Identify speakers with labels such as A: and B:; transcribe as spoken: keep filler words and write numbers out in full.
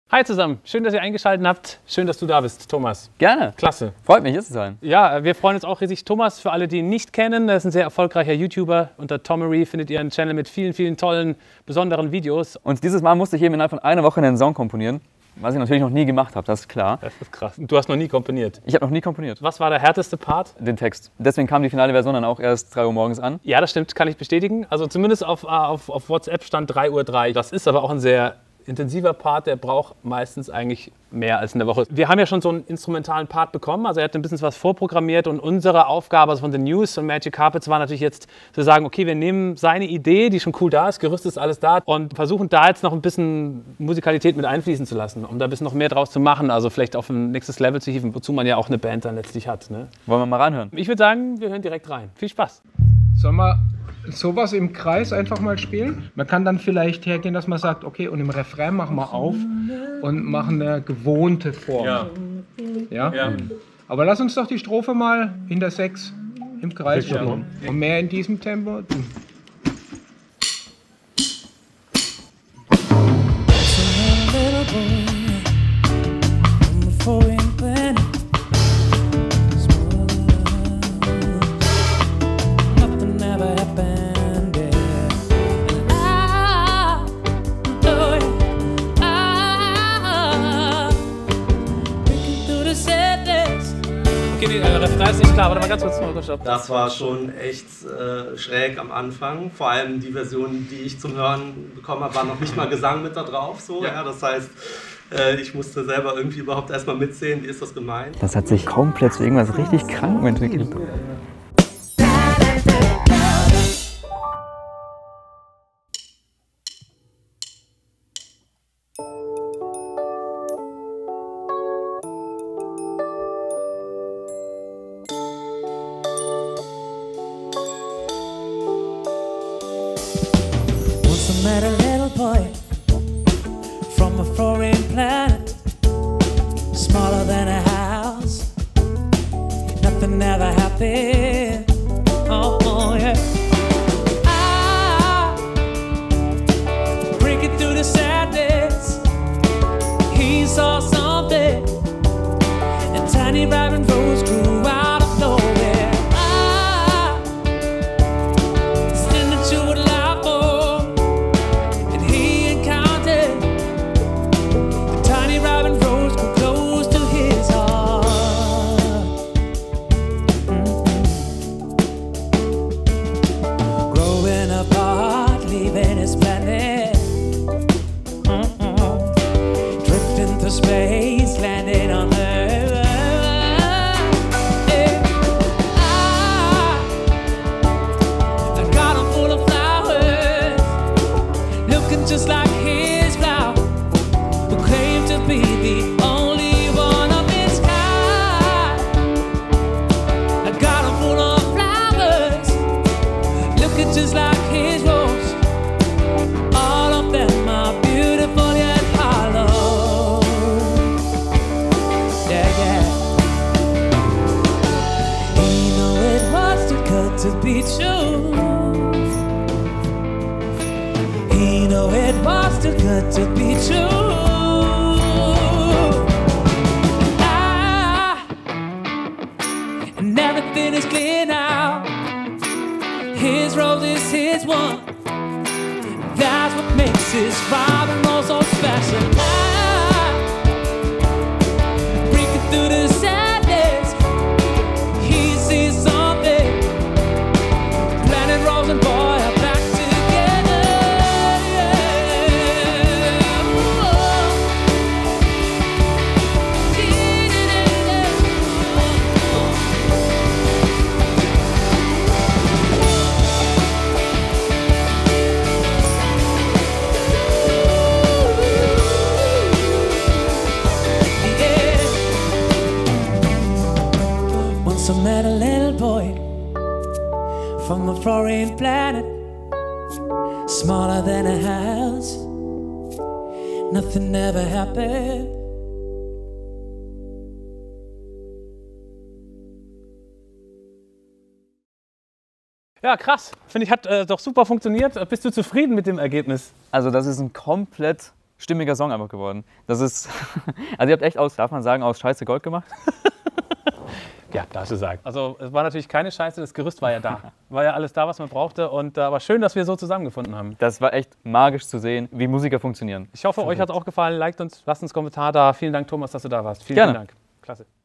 A: Hi zusammen, schön, dass ihr eingeschaltet habt. Schön, dass du da bist, Thomas.
B: Gerne.
A: Klasse.
B: Freut mich, hier zu sein.
A: Ja, wir freuen uns auch riesig. Thomas, für alle, die ihn nicht kennen, er ist ein sehr erfolgreicher YouTuber. Unter Tomery findet ihr einen Channel mit vielen, vielen tollen, besonderen Videos.
B: Und dieses Mal musste ich eben innerhalb von einer Woche einen Song komponieren, was ich natürlich noch nie gemacht habe, das ist klar.
A: Das ist krass. Du hast noch nie komponiert?
B: Ich habe noch nie komponiert.
A: Was war der härteste Part?
B: Den Text. Deswegen kam die finale Version dann auch erst drei Uhr morgens an.
A: Ja, das stimmt, kann ich bestätigen. Also zumindest auf, auf, auf WhatsApp stand drei Uhr drei. Das ist aber auch ein sehr intensiver Part, der braucht meistens eigentlich mehr als eine Woche. Wir haben ja schon so einen instrumentalen Part bekommen, also er hat ein bisschen was vorprogrammiert und unsere Aufgabe also von den News und Magic Carpets war natürlich jetzt zu sagen, okay, wir nehmen seine Idee, die schon cool da ist, Gerüst ist alles da und versuchen da jetzt noch ein bisschen Musikalität mit einfließen zu lassen, um da ein bisschen noch mehr draus zu machen, also vielleicht auf ein nächstes Level zu hieven, wozu man ja auch eine Band dann letztlich hat. Ne?
B: Wollen wir mal reinhören?
A: Ich würde sagen, wir hören direkt rein. Viel Spaß!
C: Sollen wir sowas im Kreis einfach mal spielen? Man kann dann vielleicht hergehen, dass man sagt, okay, und im Refrain machen wir auf und machen eine gewohnte Form.
A: Ja.
C: Ja?
A: Ja.
C: Aber lass uns doch die Strophe mal in der sechs im Kreis spielen. Und mehr in diesem Tempo.
A: Okay, der Refrain ist nicht klar, warte mal ganz kurz. Stopp.
D: Das war schon echt äh, schräg am Anfang. Vor allem die Version, die ich zum Hören bekommen habe, war noch nicht mal Gesang mit da drauf. So, ja. Ja, das heißt, äh, ich musste selber irgendwie überhaupt erstmal mitsehen, wie ist das gemeint.
B: Das hat sich komplett zu irgendwas richtig Krankem entwickelt.
E: I met a little boy from a foreign planet, smaller than a house. Nothing ever happened. Oh, oh yeah. I breaking through the sadness. He saw something. A tiny rabbit rose grew out of nowhere. I standing to it. Space landed on Earth. Yeah. I, I got him full of flowers, looking just like his flower, who claimed to be the only one of his kind. I got him full of flowers, looking just like his rose. All of them are beautiful yet hollow. To be true, he know it was too good to be true. Ah, and everything is clear now. His rose is his one. That's what makes his rock and roll so special. Ah, breaking through the sadness, he sees something. Rose and boy are back together. Yeah. Once I met a little boy from a foreign planet, smaller than a house. Nothing ever happened.
A: Ja, krass. Finde ich, hat äh, doch super funktioniert. Bist du zufrieden mit dem Ergebnis?
B: Also das ist ein komplett stimmiger Song einfach geworden. Das ist, also ihr habt echt aus, darf man sagen, aus Scheiße Gold gemacht?
A: Ja, darfst du sagen. Also es war natürlich keine Scheiße, das Gerüst war ja da. War ja alles da, was man brauchte und äh, war schön, dass wir so zusammengefunden haben.
B: Das war echt magisch zu sehen, wie Musiker funktionieren.
A: Ich hoffe, euch hat es auch gefallen. Liked uns, lasst uns einen Kommentar da. Vielen Dank, Thomas, dass du da warst. Vielen,
B: Gerne.
A: vielen Dank. Klasse.